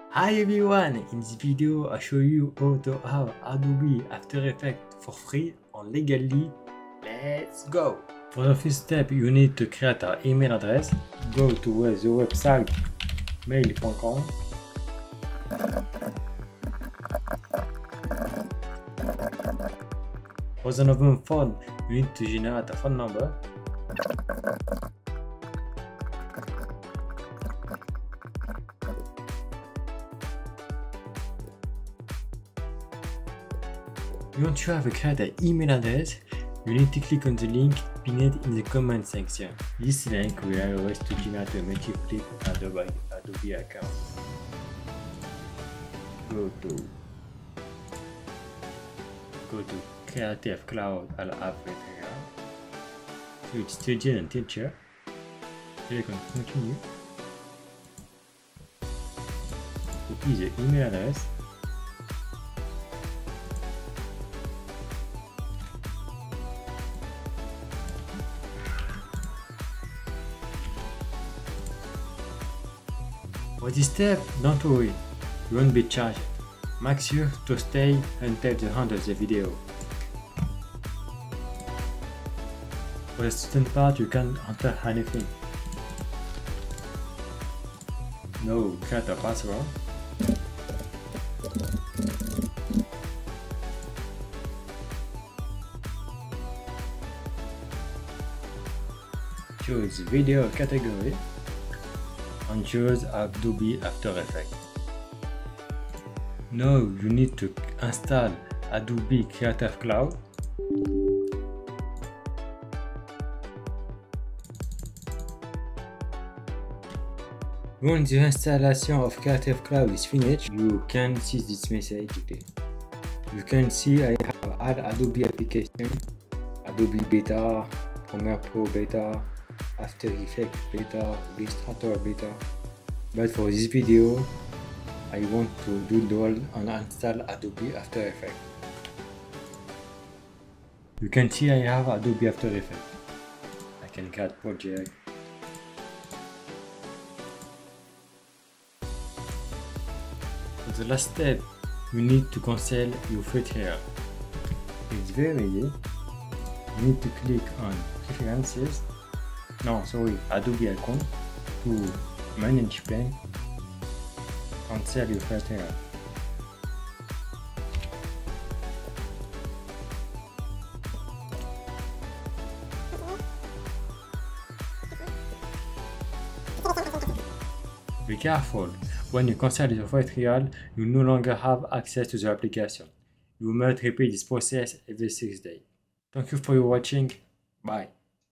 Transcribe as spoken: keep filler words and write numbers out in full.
Hi everyone, in this video I show you how to have Adobe After Effects for free and legally. Let's go! For the first step you need to create an email address. Go to the website mail dot com. For the mobile phone you need to generate a phone number. Once you have created an email address, you need to click on the link pinned in the comment section. This link will allow us to generate a multiple Adobe, Adobe account. Go to go to Creative Cloud and After. Switch Studio and Teacher. Click on Continue. Copy the email address. For this step, don't worry, you won't be charged. Make sure to stay until the end of the video. For the student part, you can enter anything. Now, create a password. Choose video category and choose Adobe After Effects. Now you need to install Adobe Creative Cloud. Once the installation of Creative Cloud is finished, you can see this message. You can see I have all Adobe applications, Adobe Beta, Premiere Pro Beta, After Effects Beta, Illustrator Beta. But for this video, I want to download and install Adobe After Effects. You can see I have Adobe After Effects. I can create project. For the last step, you need to cancel your foot here. It's very easy. You need to click on Preferences. No, sorry, Adobe account to manage plan. Cancel your first error. Be careful, when you cancel your first trial, you no longer have access to the application. You must repeat this process every six days. Thank you for your watching. Bye.